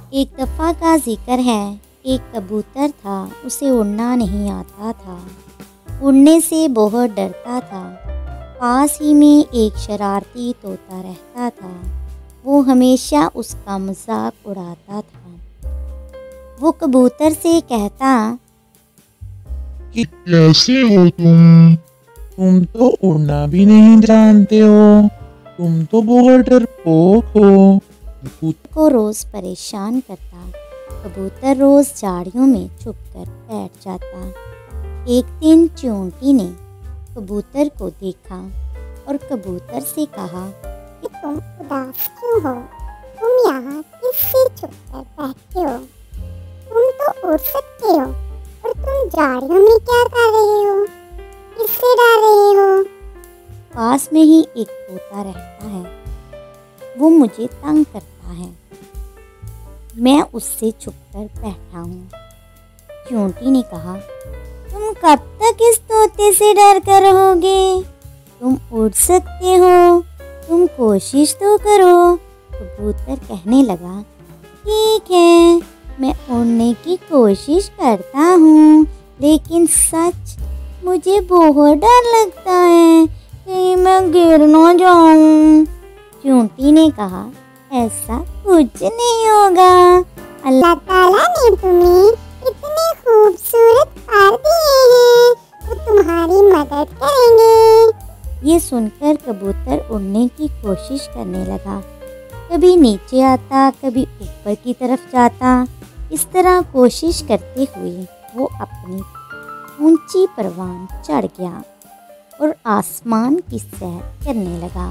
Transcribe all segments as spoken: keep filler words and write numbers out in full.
एक दफ़ा का जिक्र है, एक कबूतर था, उसे उड़ना नहीं आता था। उड़ने से बहुत डरता था। पास ही में एक शरारती तोता रहता था। वो हमेशा उसका मजाक उड़ाता था। वो कबूतर से कहता कि कैसे हो तुम तुम तो उड़ना भी नहीं जानते हो, तुम तो बहुत डरपोक हो। कबूतर को रोज़ परेशान करता। कबूतर रोज़ झाड़ियों में छुप कर बैठ जाता। एक दिन चींटी ने कबूतर को देखा और कबूतर से कहा कि तुम उदास क्यों हो? तुम यहाँ किससे छुप कर बैठे हो? तुम तो उड़ सकते हो और तुम झाड़ियों में क्या कर रहे हो? किससे डर रहे हो? पास में ही एक तोता रहता है, वो मुझे तंग करता है, मैं उससे छुपकर बैठा हूँ। चींटी ने कहा, तुम कब तक इस तोते से डर कर रहोगे? तुम उड़ सकते हो, तुम कोशिश तो करो। कबूतर कहने लगा, ठीक है, मैं उड़ने की कोशिश करता हूँ, लेकिन सच मुझे बहुत डर लगता है, कहीं मैं गिर ना जाऊँ। चींटी ने कहा, ऐसा कुछ नहीं होगा, अल्लाह ताला ने तुम्हें इतने खूबसूरत पर दिए हैं, वो तुम्हारी मदद करेंगे। ये सुनकर कबूतर उड़ने की कोशिश करने लगा। कभी नीचे आता, कभी ऊपर की तरफ जाता। इस तरह कोशिश करते हुए वो अपनी ऊंची परवान चढ़ गया और आसमान की सैर करने लगा।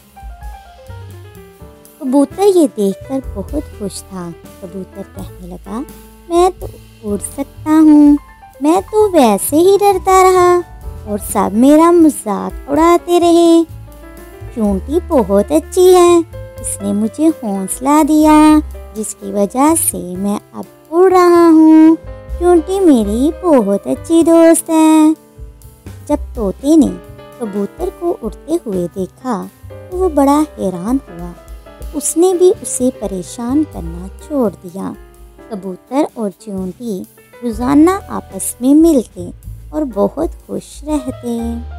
कबूतर ये देखकर बहुत खुश था। कबूतर कहने लगा, मैं तो उड़ सकता हूँ, मैं तो वैसे ही डरता रहा और सब मेरा मजाक उड़ाते रहे। चींटी बहुत अच्छी है, इसने मुझे हौसला दिया, जिसकी वजह से मैं अब उड़ रहा हूँ। चींटी मेरी बहुत अच्छी दोस्त है। जब तोते ने कबूतर को उड़ते हुए देखा तो वो बड़ा हैरान हुआ। तो उसने भी उसे परेशान करना छोड़ दिया। कबूतर और चींटी रोज़ाना आपस में मिलते और बहुत खुश रहते।